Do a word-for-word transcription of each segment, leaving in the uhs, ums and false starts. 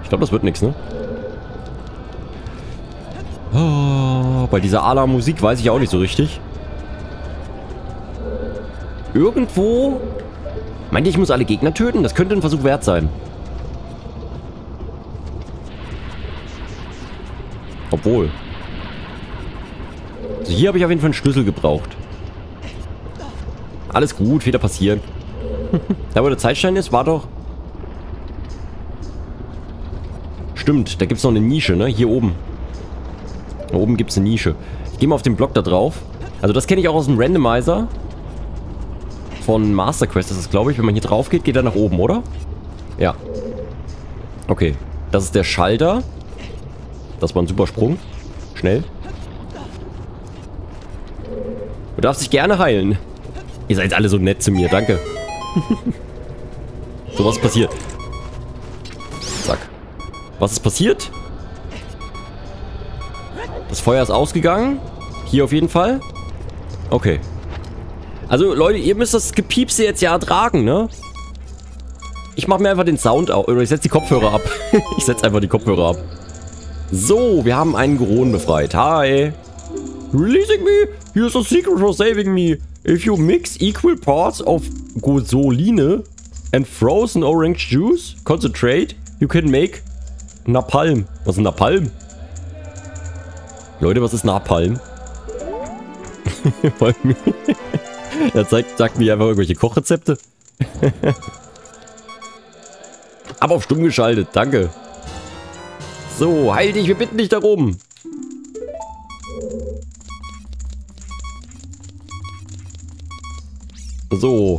Ich glaube, das wird nichts, ne? Oh, bei dieser Alarm-Musik weiß ich auch nicht so richtig. Irgendwo... Meint ihr, ich muss alle Gegner töten? Das könnte ein Versuch wert sein. Obwohl. Also hier habe ich auf jeden Fall einen Schlüssel gebraucht. Alles gut, wieder passieren. Da, wo der Zeitstein ist, war doch... Stimmt, da gibt es noch eine Nische, ne? Hier oben. Da oben gibt es eine Nische. Ich gehe mal auf den Block da drauf. Also das kenne ich auch aus dem Randomizer. Von Master Quest ist es, glaube ich. Wenn man hier drauf geht, geht er nach oben, oder? Ja. Okay. Das ist der Schalter. Das war ein super Sprung. Schnell. Du darfst dich gerne heilen. Ihr seid alle so nett zu mir, danke. So, was ist passiert? Zack. Was ist passiert? Das Feuer ist ausgegangen. Hier auf jeden Fall. Okay. Also, Leute, ihr müsst das Gepiepse jetzt ja ertragen, ne? Ich mache mir einfach den Sound auf. Oder ich setze die Kopfhörer ab. Ich setze einfach die Kopfhörer ab. So, wir haben einen Goron befreit. Hi. Releasing me? Here's a secret for saving me. If you mix equal parts of Gozoline and frozen orange juice, concentrate, you can make Napalm. Was ist Napalm? Leute, was ist Napalm? Er zeigt, sagt mir einfach irgendwelche Kochrezepte. Aber auf stumm geschaltet, danke. So, heil dich, wir bitten dich darum. So.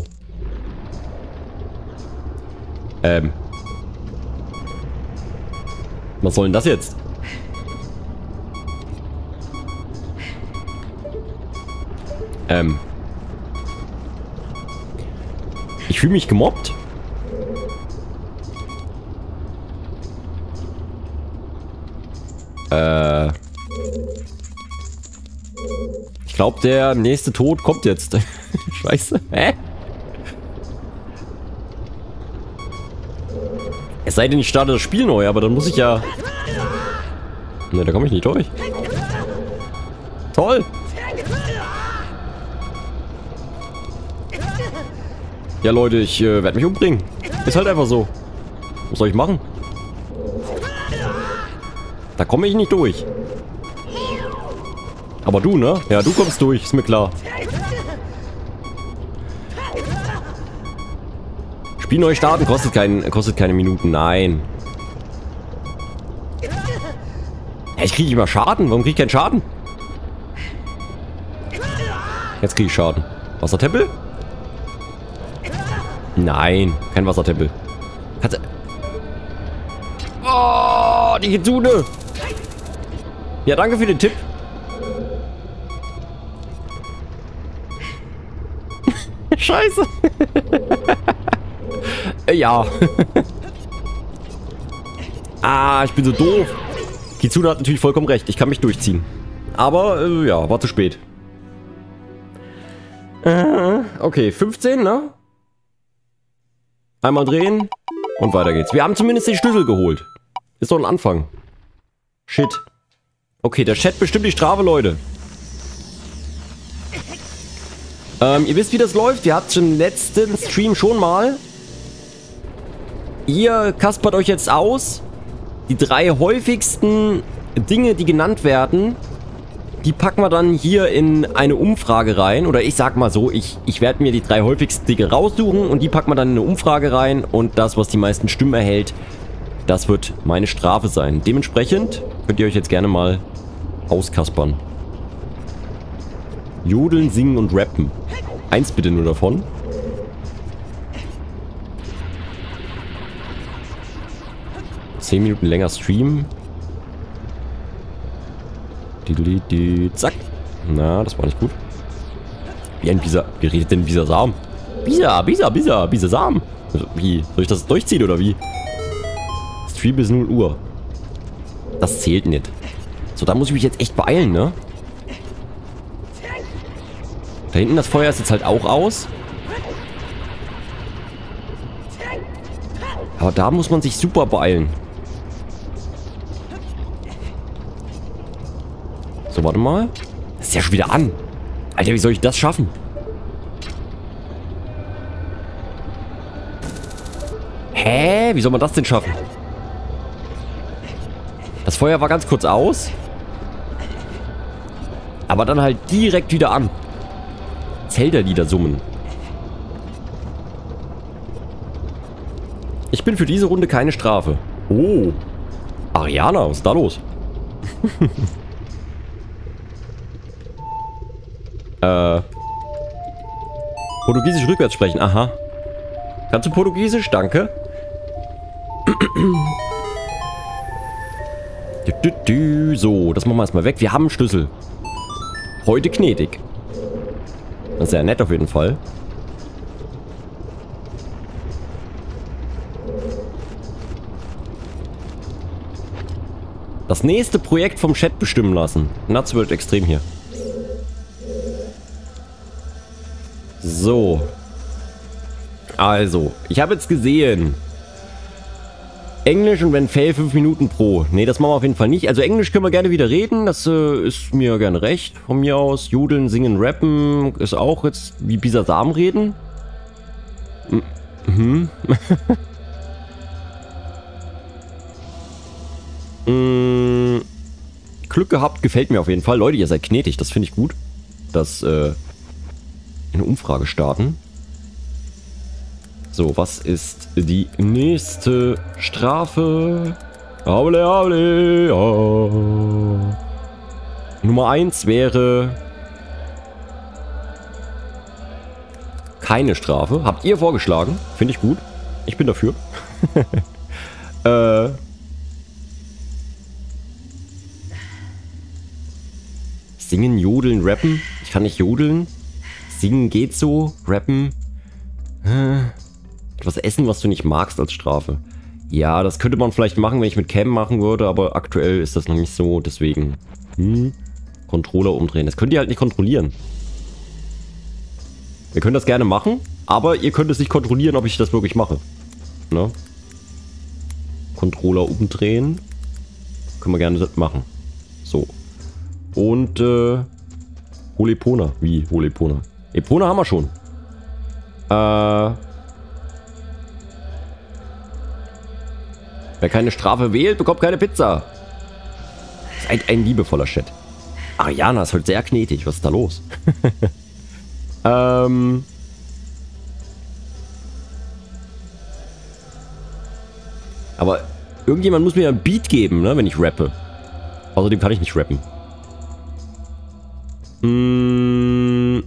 Ähm. Was soll denn das jetzt? Ähm. Ich fühle mich gemobbt. Äh. Ich glaube, der nächste Tod kommt jetzt. Scheiße. Hä? Es sei denn, ich starte das Spiel neu, aber dann muss ich ja... Ne, da komme ich nicht durch. Toll. Ja, Leute, ich äh, werde mich umbringen. Ist halt einfach so. Was soll ich machen? Da komme ich nicht durch. Aber du, ne? Ja, du kommst durch, ist mir klar. Spiel neu starten kostet, kein, kostet keine Minuten, nein. Ja, ich kriege immer Schaden. Warum kriege ich keinen Schaden? Jetzt kriege ich Schaden. Wassertempel? Nein, kein Wassertempel. Katze. Oh, die Kitsune. Ja, danke für den Tipp. Scheiße. Ja. Ah, ich bin so doof. Kitsune hat natürlich vollkommen recht. Ich kann mich durchziehen. Aber, äh, ja, war zu spät. Äh, okay, fünfzehn, ne? Einmal drehen und weiter geht's. Wir haben zumindest den Schlüssel geholt. Ist doch ein Anfang. Shit. Okay, der Chat bestimmt die Strafe, Leute. Ähm, ihr wisst, wie das läuft. Wir hatten schon im letzten Stream schon mal. Ihr kaspert euch jetzt aus. Die drei häufigsten Dinge, die genannt werden, die packen wir dann hier in eine Umfrage rein. Oder ich sag mal so, ich, ich werde mir die drei häufigsten Dinge raussuchen und die packen wir dann in eine Umfrage rein. Und das, was die meisten Stimmen erhält, das wird meine Strafe sein. Dementsprechend könnt ihr euch jetzt gerne mal auskaspern. Jodeln, singen und rappen. Eins bitte nur davon. Zehn Minuten länger streamen. Zack. Na, das war nicht gut. Wie ein Bisa. Wie redet denn Bisasam? Bisa, Bisa, Bisa, Bisasam. Also, wie? Soll ich das durchziehen oder wie? Stream bis null Uhr. Das zählt nicht. So, da muss ich mich jetzt echt beeilen, ne? Da hinten das Feuer ist jetzt halt auch aus. Aber da muss man sich super beeilen. So, warte mal. Das ist ja schon wieder an. Alter, wie soll ich das schaffen? Hä? Wie soll man das denn schaffen? Das Feuer war ganz kurz aus. Aber dann halt direkt wieder an. Zelda-Lieder summen. Ich bin für diese Runde keine Strafe. Oh. Ariana, was ist da los? äh. Portugiesisch rückwärts sprechen. Aha. Kannst du Portugiesisch? Danke. So, das machen wir erstmal weg. Wir haben einen Schlüssel. Heute gnädig. Das ist ja nett auf jeden Fall. Das nächste Projekt vom Chat bestimmen lassen. Nuts wird extrem hier. So. Also, ich habe jetzt gesehen. Englisch und wenn fail fünf Minuten pro. Ne, das machen wir auf jeden Fall nicht. Also Englisch können wir gerne wieder reden. Das äh, ist mir gerne recht. Von mir aus. Jodeln, singen, rappen ist auch jetzt wie Bisasam reden. Mhm. mm, Glück gehabt, gefällt mir auf jeden Fall. Leute, ihr seid gnädig. Das finde ich gut. Dass äh, eine Umfrage starten. So, was ist die nächste Strafe? Hable, hable, ja. Nummer eins wäre keine Strafe. Habt ihr vorgeschlagen? Finde ich gut. Ich bin dafür. äh, Singen, jodeln, rappen. Ich kann nicht jodeln. Singen geht so. Rappen. Äh. Etwas essen, was du nicht magst als Strafe. Ja, das könnte man vielleicht machen, wenn ich mit Cam machen würde, aber aktuell ist das noch nicht so, deswegen. Hm, Controller umdrehen. Das könnt ihr halt nicht kontrollieren. Wir können das gerne machen, aber ihr könnt es nicht kontrollieren, ob ich das wirklich mache. Ne? Controller umdrehen. Können wir gerne machen. So. Und, äh, hol Epona. Wie, hol Epona? Epona haben wir schon. Äh... Wer keine Strafe wählt, bekommt keine Pizza. Seid ein liebevoller Chat. Ariana ist heute sehr gnädig. Was ist da los? ähm. Aber irgendjemand muss mir ja ein Beat geben, ne, wenn ich rappe. Außerdem kann ich nicht rappen. Hm.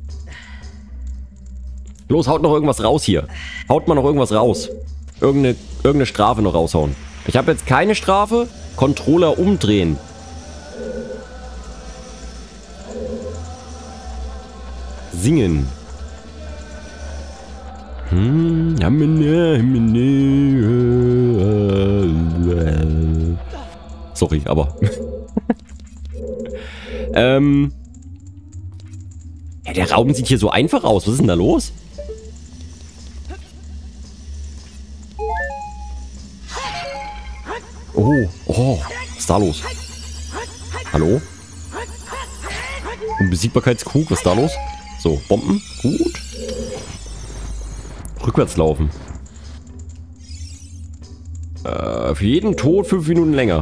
Los, haut noch irgendwas raus hier. Haut mal noch irgendwas raus. Irgendeine, irgendeine Strafe noch raushauen. Ich habe jetzt keine Strafe. Controller umdrehen. Singen. Sorry, aber... ähm... Ja, der Raum sieht hier so einfach aus. Was ist denn da los? Oh, oh, was ist da los? Hallo? Unbesiegbarkeitskrug, was ist da los? So, Bomben, gut. Rückwärts laufen. Äh, für jeden Tod fünf Minuten länger.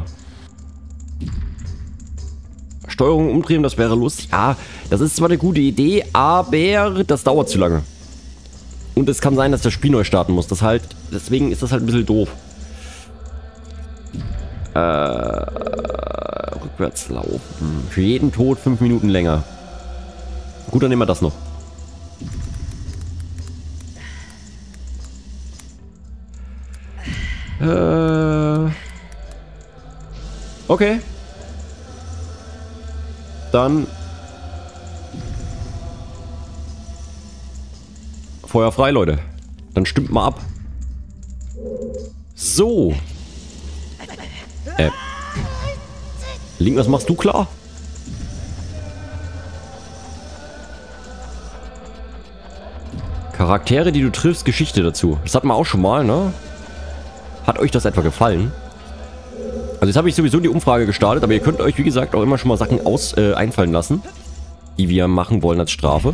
Steuerung umdrehen, das wäre lustig. Ah, das ist zwar eine gute Idee, aber das dauert zu lange. Und es kann sein, dass das Spiel neu starten muss. Das halt, deswegen ist das halt ein bisschen doof. Äh, rückwärts laufen. Für jeden Tod fünf Minuten länger. Gut, dann nehmen wir das noch. Äh, okay. Dann Feuer frei, Leute. Dann stimmt mal ab. So. Äh. Link, was machst du klar? Charaktere, die du triffst, Geschichte dazu. Das hatten wir auch schon mal, ne? Hat euch das etwa gefallen? Also jetzt habe ich sowieso die Umfrage gestartet, aber ihr könnt euch, wie gesagt, auch immer schon mal Sachen aus, äh, einfallen lassen, die wir machen wollen als Strafe.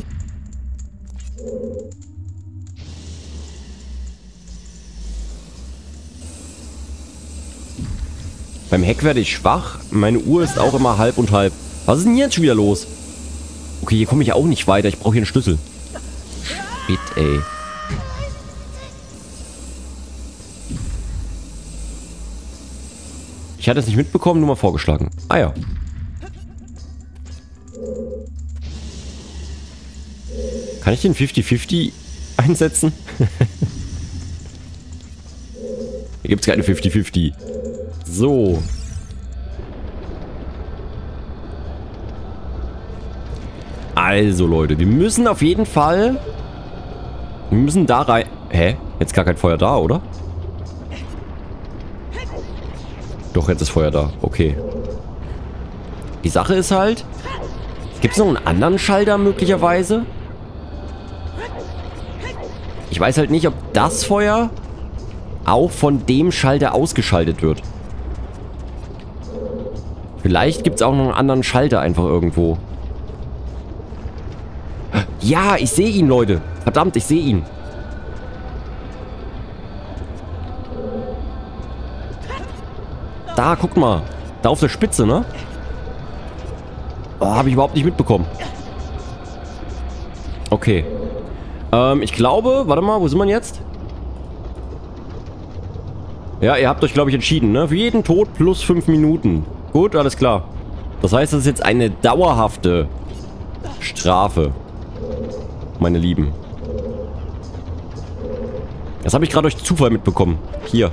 Beim Heck werde ich schwach. Meine Uhr ist auch immer halb und halb. Was ist denn jetzt schon wieder los? Okay, hier komme ich auch nicht weiter. Ich brauche hier einen Schlüssel. Shit, ey. Ich hatte es nicht mitbekommen, nur mal vorgeschlagen. Ah ja. Kann ich den fünfzig fünfzig einsetzen? Hier gibt es keine fünfzig fünfzig. So. Also Leute, wir müssen auf jeden Fall... Wir müssen da rein... Hä? Jetzt gar kein Feuer da, oder? Doch, jetzt ist Feuer da. Okay. Die Sache ist halt... Gibt es noch einen anderen Schalter möglicherweise? Ich weiß halt nicht, ob das Feuer auch von dem Schalter ausgeschaltet wird. Vielleicht gibt es auch noch einen anderen Schalter einfach irgendwo. Ja, ich sehe ihn, Leute. Verdammt, ich sehe ihn. Da, guck mal. Da auf der Spitze, ne? Oh, habe ich überhaupt nicht mitbekommen. Okay. Ähm, ich glaube... Warte mal, wo sind wir jetzt? Ja, ihr habt euch, glaube ich, entschieden, ne? Für jeden Tod plus fünf Minuten. Gut, alles klar. Das heißt, das ist jetzt eine dauerhafte Strafe. Meine Lieben. Das habe ich gerade durch Zufall mitbekommen. Hier.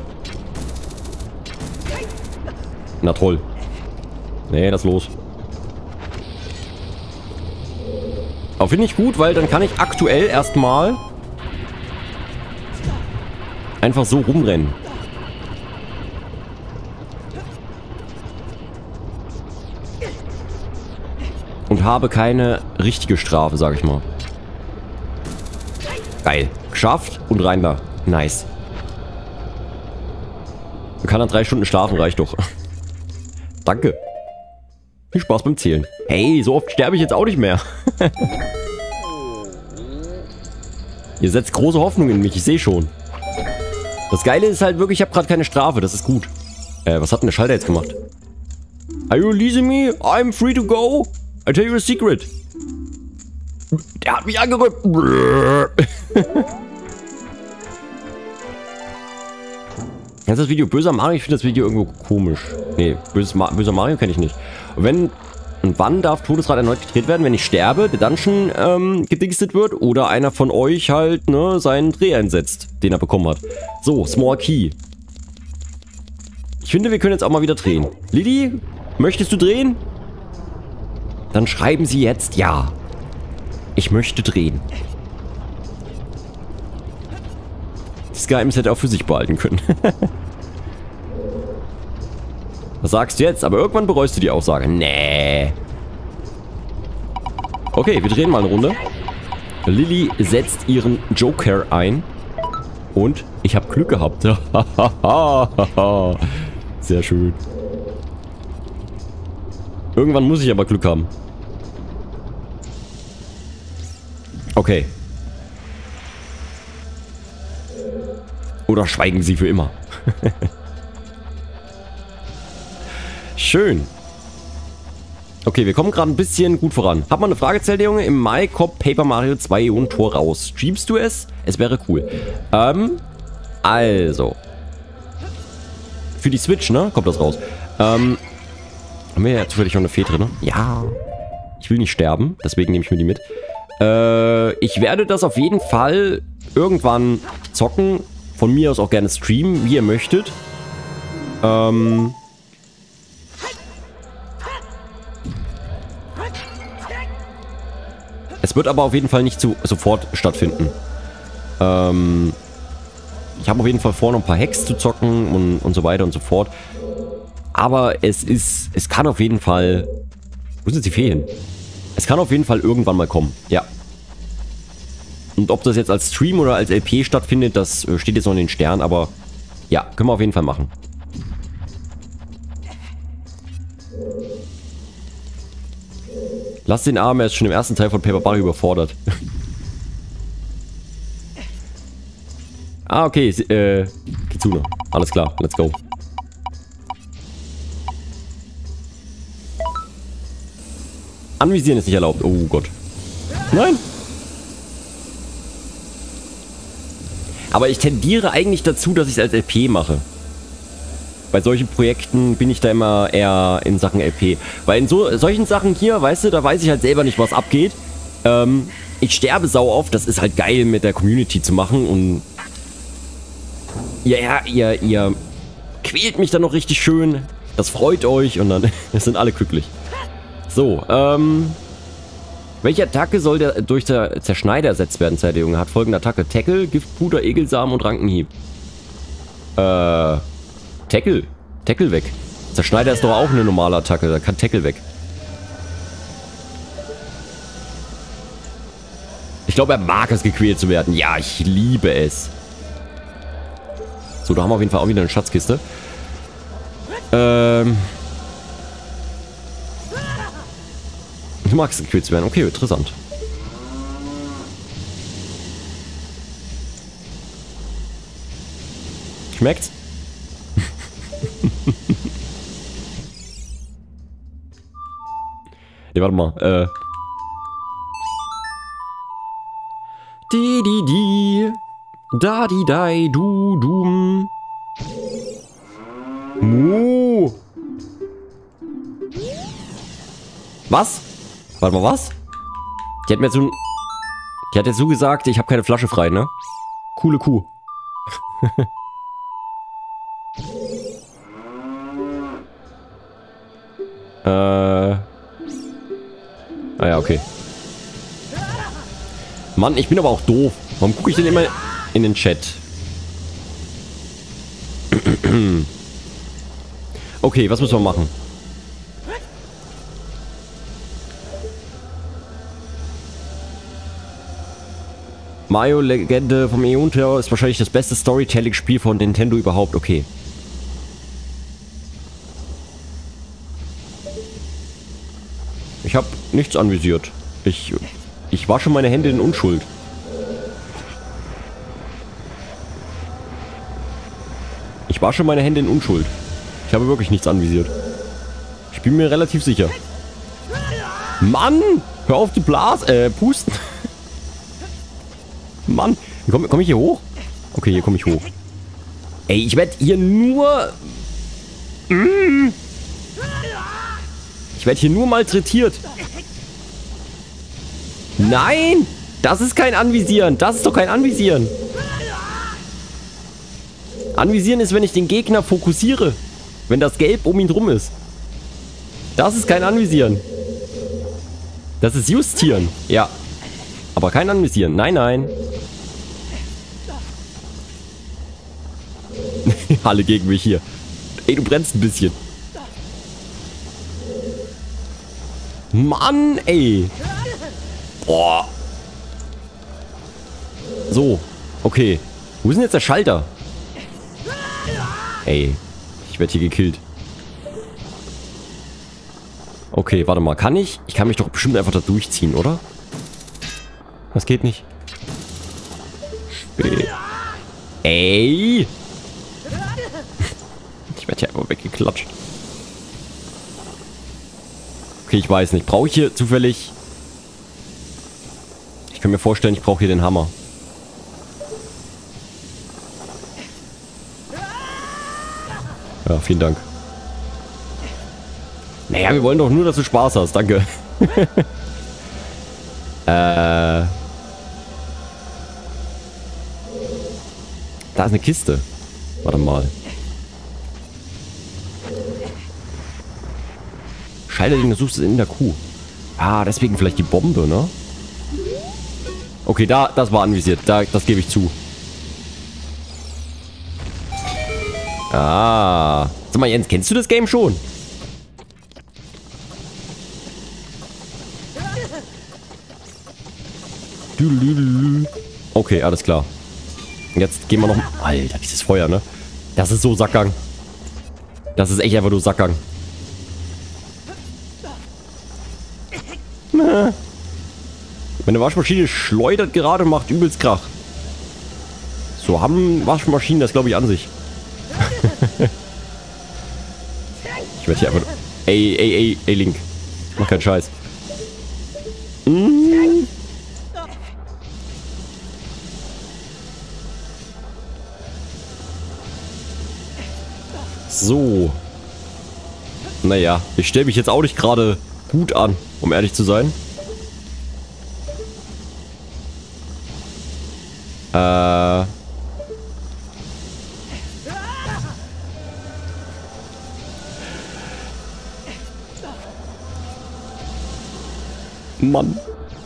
Na toll. Nee, das ist los. Aber finde ich gut, weil dann kann ich aktuell erstmal einfach so rumrennen. Und habe keine richtige Strafe, sag ich mal. Geil. Geschafft und rein da. Nice. Man kann dann drei Stunden schlafen, reicht doch. Danke. Viel Spaß beim Zählen. Hey, so oft sterbe ich jetzt auch nicht mehr. Ihr setzt große Hoffnung in mich, ich sehe schon. Das Geile ist halt wirklich, ich habe gerade keine Strafe, das ist gut. Äh, was hat denn der Schalter jetzt gemacht? Are you releasing me? I'm free to go. I tell you a secret. Der hat mich angerückt. Das ist das Video böser Mario? Ich finde das Video irgendwo komisch. Nee, böses Ma böser Mario kenne ich nicht. Und wenn und wann darf Todesrad erneut gedreht werden? Wenn ich sterbe, der Dungeon ähm, gedingstet wird oder einer von euch halt ne, seinen Dreh einsetzt, den er bekommen hat. So, Small Key. Ich finde, wir können jetzt auch mal wieder drehen. Lili, möchtest du drehen? Dann schreiben Sie jetzt ja. Ich möchte drehen. Das Geheimnis hätte auch für sich behalten können. Was sagst du jetzt? Aber irgendwann bereust du die Aussage. Nee. Okay, wir drehen mal eine Runde. Lili setzt ihren Joker ein. Und ich habe Glück gehabt. Sehr schön. Irgendwann muss ich aber Glück haben. Okay. Oder schweigen Sie für immer. Schön. Okay, wir kommen gerade ein bisschen gut voran. Hab mal eine Frage, Junge. Im Mai kommt Paper Mario zwei und Tor raus. Streamst du es? Es wäre cool. Ähm, also. Für die Switch, ne? Kommt das raus. Ähm, haben wir ja zufällig noch eine Fee drin, ne? Ja. Ich will nicht sterben, deswegen nehme ich mir die mit. Äh, ich werde das auf jeden Fall irgendwann zocken. Von mir aus auch gerne streamen, wie ihr möchtet. Ähm... Es wird aber auf jeden Fall nicht zu, sofort stattfinden. Ähm, ich habe auf jeden Fall vor, noch ein paar Hacks zu zocken und, und so weiter und so fort. Aber es ist, es kann auf jeden Fall... Wo sind die Feen? Es kann auf jeden Fall irgendwann mal kommen, ja. Und ob das jetzt als Stream oder als L P stattfindet, das steht jetzt noch in den Sternen, aber ja, können wir auf jeden Fall machen. Lass den Arm, er ist schon im ersten Teil von Paper Mario überfordert. Ah, okay, äh, Kitsune. Alles klar, let's go. Anvisieren ist nicht erlaubt. Oh Gott. Nein! Aber ich tendiere eigentlich dazu, dass ich es als L P mache. Bei solchen Projekten bin ich da immer eher in Sachen L P. Weil in so, solchen Sachen hier, weißt du, da weiß ich halt selber nicht, was abgeht. Ähm, ich sterbe sau oft. Das ist halt geil mit der Community zu machen. Und ja, ihr, ihr quält mich dann noch richtig schön. Das freut euch und dann sind alle glücklich. So, ähm... welche Attacke soll der durch der Zerschneider ersetzt werden, Zeit der Junge? Hat folgende Attacke. Tackle, Giftpuder, Egelsamen und Rankenhieb. Äh... Tackle. Tackle weg. Zerschneider ist doch auch eine normale Attacke. Da kann Tackle weg. Ich glaube, er mag es, gequält zu werden. Ja, ich liebe es. So, da haben wir auf jeden Fall auch wieder eine Schatzkiste. Ähm... Du magst gequält zu werden. Okay, interessant. Schmeckt's? Ne, warte mal. Äh. Di di di. Da di dai du dum. Mu. Was? Warte mal, was? Die hat mir jetzt so... Die hat jetzt so gesagt, ich habe keine Flasche frei, ne? Coole Kuh. äh... Ah ja, okay. Mann, ich bin aber auch doof. Warum gucke ich denn immer in den Chat? Okay, was müssen wir machen? Mario Legende vom Eon Tower ist wahrscheinlich das beste Storytelling-Spiel von Nintendo überhaupt. Okay. Ich habe nichts anvisiert. Ich, ich wasche meine Hände in Unschuld. Ich wasche meine Hände in Unschuld. Ich habe wirklich nichts anvisiert. Ich bin mir relativ sicher. Mann! Hör auf die Blase, äh, pusten. Mann, komme komm ich hier hoch? Okay, hier komme ich hoch. Ey, ich werde hier nur... Ich werde hier nur malträtiert. Nein! Das ist kein Anvisieren. Das ist doch kein Anvisieren. Anvisieren ist, wenn ich den Gegner fokussiere. Wenn das Gelb um ihn drum ist. Das ist kein Anvisieren. Das ist Justieren. Ja. Aber kein Anvisieren. Nein, nein. Alle gegen mich hier. Ey, du brennst ein bisschen. Mann, ey. Boah. So. Okay. Wo ist denn jetzt der Schalter? Ey. Ich werde hier gekillt. Okay, warte mal. Kann ich? Ich kann mich doch bestimmt einfach da durchziehen, oder? Das geht nicht. Spät. Ey. Ich werde hier einfach weggeklatscht. Okay, ich weiß nicht. Brauche ich hier zufällig... Ich kann mir vorstellen, ich brauche hier den Hammer. Ja, vielen Dank. Naja, wir wollen doch nur, dass du Spaß hast. Danke. äh... Da ist eine Kiste. Warte mal. Schalter, suchst du in der Kuh. Ah, deswegen vielleicht die Bombe, ne? Okay, da, das war anvisiert. Da, das gebe ich zu. Ah. Sag mal, Jens, kennst du das Game schon? Okay, alles klar. Jetzt gehen wir noch... Alter, dieses Feuer, ne? Das ist so Sackgang. Das ist echt einfach nur Sackgang. Meine Waschmaschine schleudert gerade und macht übelst Krach. So haben Waschmaschinen das, glaube ich, an sich. Ich werde hier einfach... Ey, ey, ey, ey, Link. Mach keinen Scheiß. Mm. So. Naja, ich stelle mich jetzt auch nicht gerade gut an, um ehrlich zu sein. Äh... Mann.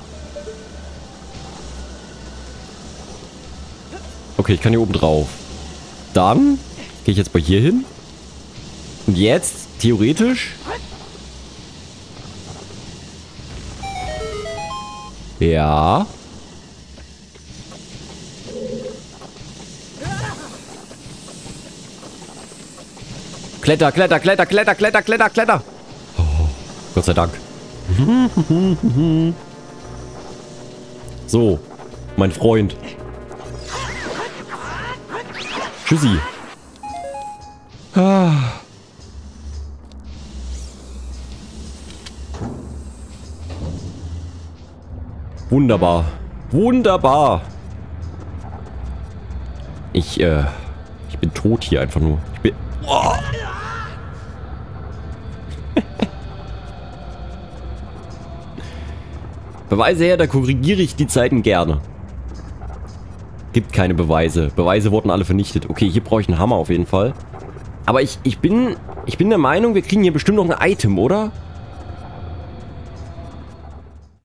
Okay, ich kann hier oben drauf. Dann gehe ich jetzt bei hier hin. Und jetzt, theoretisch... Ja. Kletter, kletter, kletter, kletter, kletter, kletter, kletter. Oh, Gott sei Dank. So, mein Freund. Tschüssi. Ah. Wunderbar. Wunderbar. Ich, äh... Ich bin tot hier einfach nur. Ich bin... Oh. Beweise her, da korrigiere ich die Zeiten gerne. Gibt keine Beweise. Beweise wurden alle vernichtet. Okay, hier brauche ich einen Hammer auf jeden Fall. Aber ich, ich bin... Ich bin der Meinung, wir kriegen hier bestimmt noch ein Item, oder?